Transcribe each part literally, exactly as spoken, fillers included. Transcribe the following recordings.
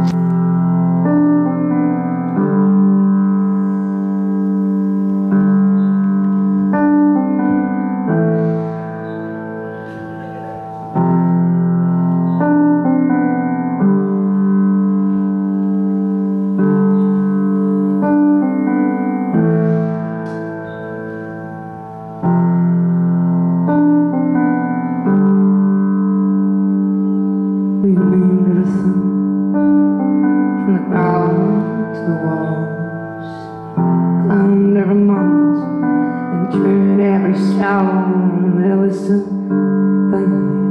We moved everything from the ground to the walls, climbed every mountain and turned every stone. There was something,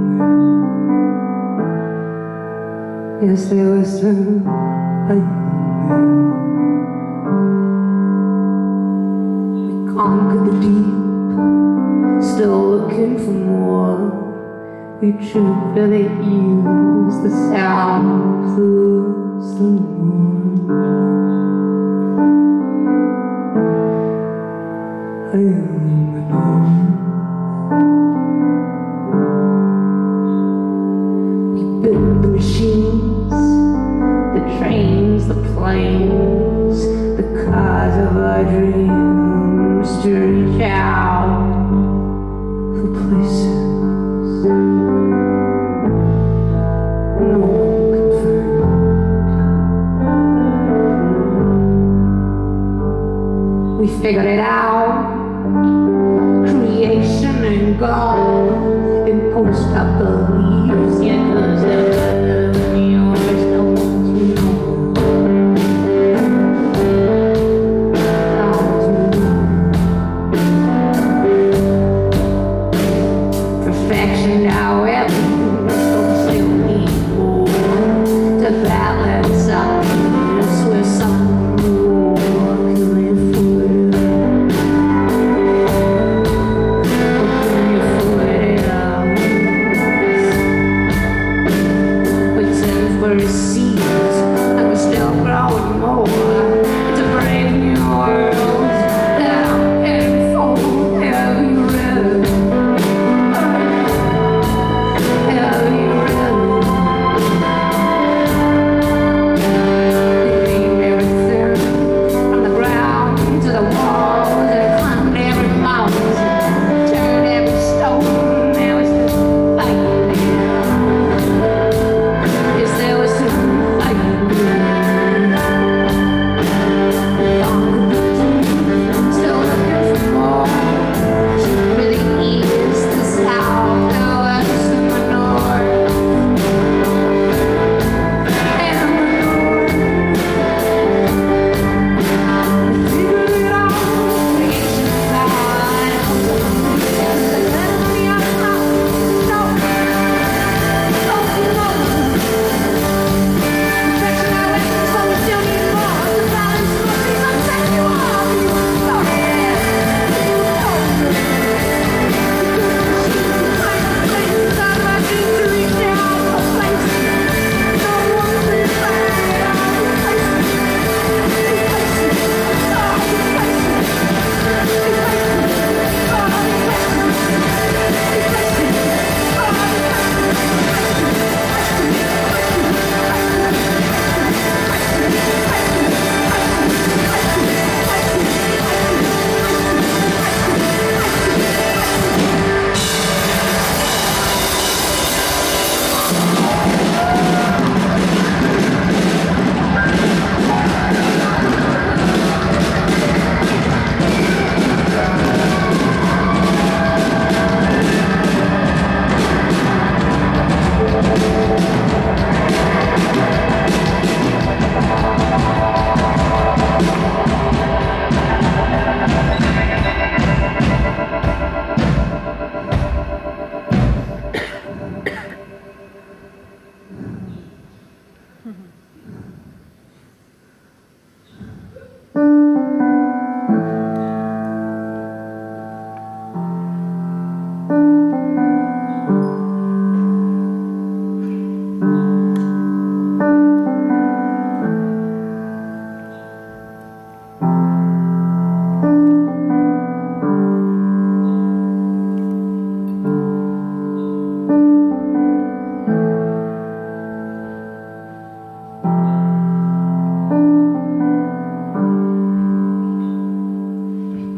yes, there was something. We conquered the deep, still looking for more. We truthfully use the sound close the moon. I am alone. We built the machines, the trains, the planes, the cars of our dreams to reach out for places no one can find. We figured it out, creation and God, in post-apocalypse, yeah, 'cause there's no one to know. Perfection, however, still need more to balance out this with some more can live for.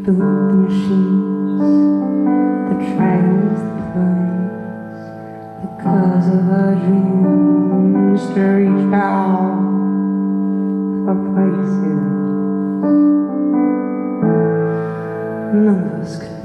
built the machines, the trains, the planes, because of our dreams to reach out for places none of us could